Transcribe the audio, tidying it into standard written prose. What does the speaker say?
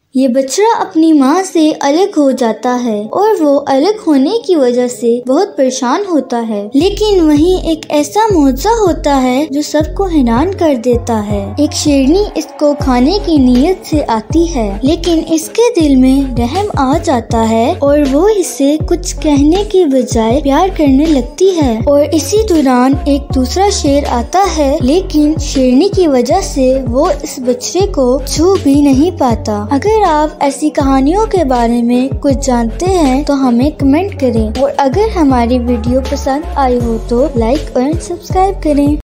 ये बछड़ा अपनी माँ से अलग हो जाता है और वो अलग होने की वजह से बहुत परेशान होता है। लेकिन वहीं एक ऐसा मुआवजा होता है जो सबको हैरान कर देता है। एक शेरनी इसको खाने की नीयत से आती है, लेकिन इसके दिल में रहम आ जाता है और वो इससे कुछ कहने की बजाय प्यार करने लगती है। और इसी दौरान एक दूसरा शेर आता है, लेकिन शेरनी की वजह से वो इस बछड़े को छू भी नहीं पाता। अगर आप ऐसी कहानियों के बारे में कुछ जानते हैं तो हमें कमेंट करें और अगर हमारी वीडियो पसंद आई हो तो लाइक और सब्सक्राइब करें।